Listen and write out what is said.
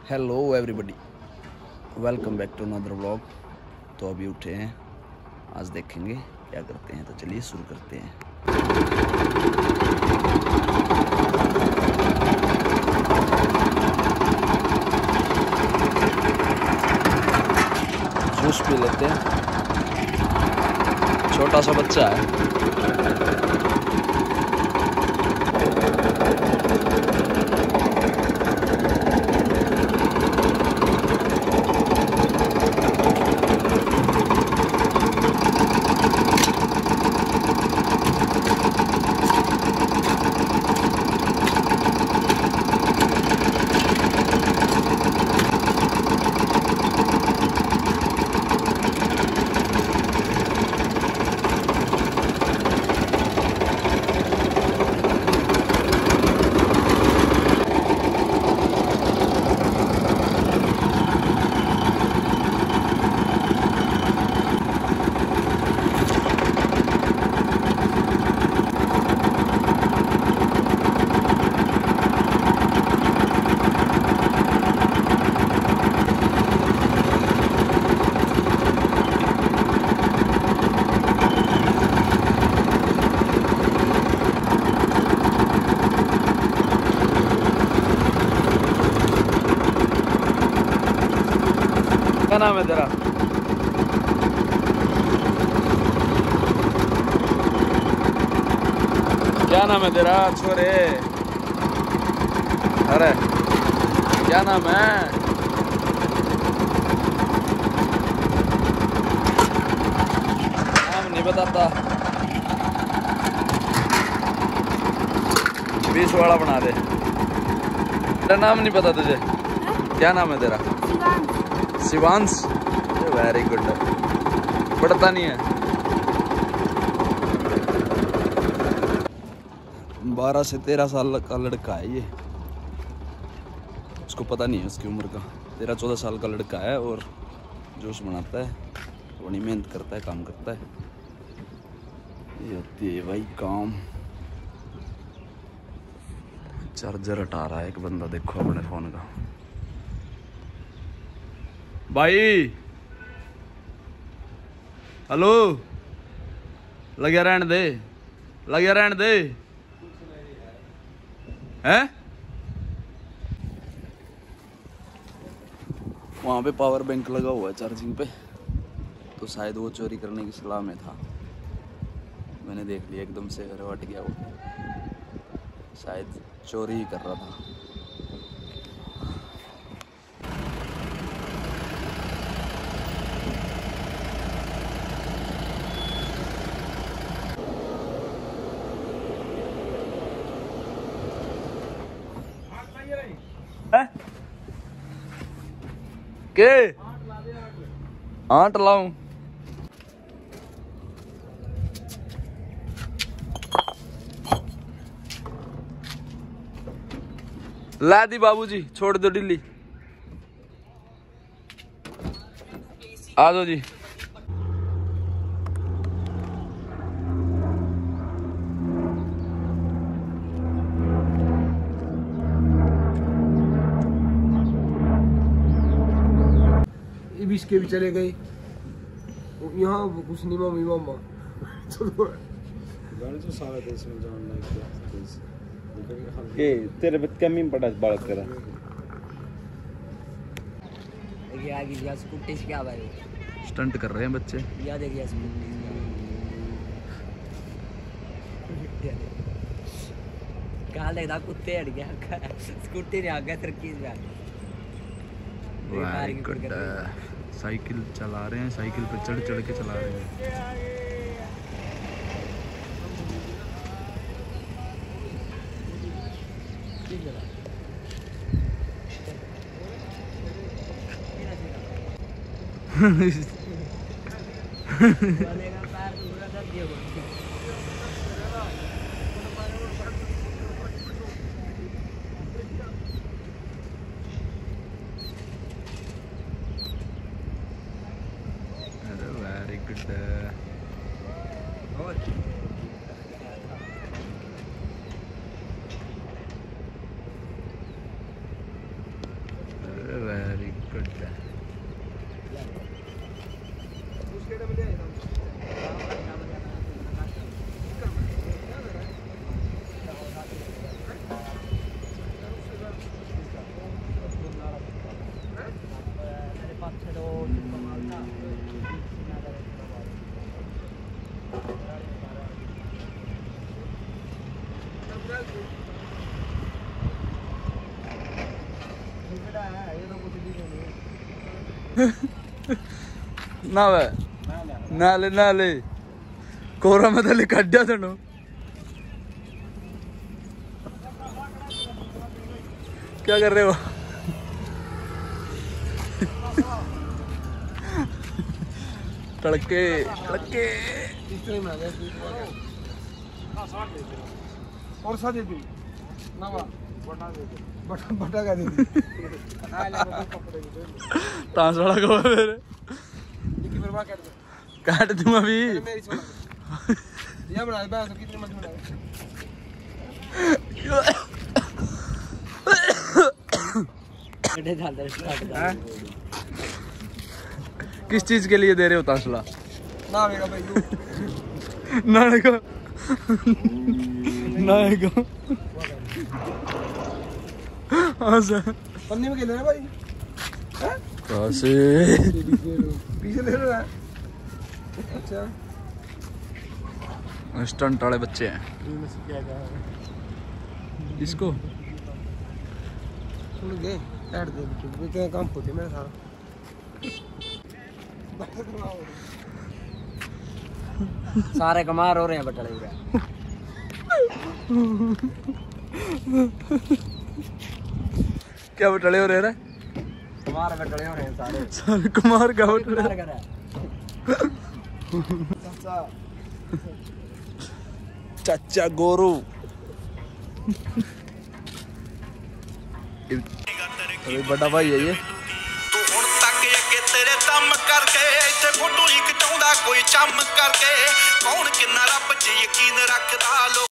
Hello everybody, welcome back to another vlog. तो अभी उठे हैं, आज देखेंगे क्या करते हैं। तो चलिए शुरू करते हैं। जूस पी लेते हैं। छोटा सा बच्चा है। क्या नाम है तेरा? क्या नाम है तेरा छोरे? अरे क्या नाम है? नाम नहीं बताता। 20 वाला बना दे। तेरा नाम नहीं पता तुझे? क्या नाम है तेरा? शिवांश। Very good. पढ़ता नहीं है। 12 से 13 साल का लड़का है ये। उसको पता नहीं है उसकी उम्र का। 13-14 साल का लड़का है और जूस बनाता है, थोड़ी मेहनत करता है, काम करता है। ये होती है भाई काम। चार्जर हटा रहा है एक बंदा, देखो अपने फोन का। भाई हेलो, लगे रहने दे, लगे रहने दे। हैं वहां पे पावर बैंक लगा हुआ है चार्जिंग पे, तो शायद वो चोरी करने की सलाह में था। मैंने देख लिया, एकदम से हट गया। वो शायद चोरी ही कर रहा था। के 8 लाऊं? ला दी बाबूजी, छोड़ दो ढीली। आ दो जी। इसके भी चले गए यहाँ कुछ नहीं। मम्मी मामा तो सारा देश में जान के तेरे पे कमी पड़ा बालक करा। देखिए आगे यार स्कूटी से क्या भाई स्टंट कर रहे हैं बच्चे। या देखिए स्कूटी कहाँ देखा कुत्ते हट गया स्कूटी ने आ गया तरकीज में। Very good. साइकिल चला रहे हैं, साइकिल पे चढ़ चढ़ के चला रहे हैं। Very good. नावे नाले नाले कोरा में थले कड्डा तनु क्या कर रहे हो? तड़के तड़के और सा दे दी नवा बटा का दे दी तांसड़ा को मेरे लेकिन फिर काट दे काट दूं अभी मेरी छोड़ ये बना दे तो कितने मत बना बेटे डाल दे किस चीज के लिए दे रहे हो तांसड़ा? ना मेरा भाई तू नाने को नाने को हाँ सर पन्नी में खेल रहे भाई हैं कैसे पीछे ले रहा है अच्छा स्टंट वाले बच्चे हैं इसको सुन गए काट दे इतना काम होते मेरा सारा सारे कमार हो रहे हैं बटले पूरे क्या बटले हो रहे हैं? कमार बटले हो रहे हैं सारे सारे कुमार का बटले कमार कर रहा है चाचा गोरू अरे बड़ा भाई है ये तू हुण तक अगे तेरे दम करके इत्थे फोटो ही खिचाउंदा कोई चम करके कौन किन्ना रब च यकीन रखदा।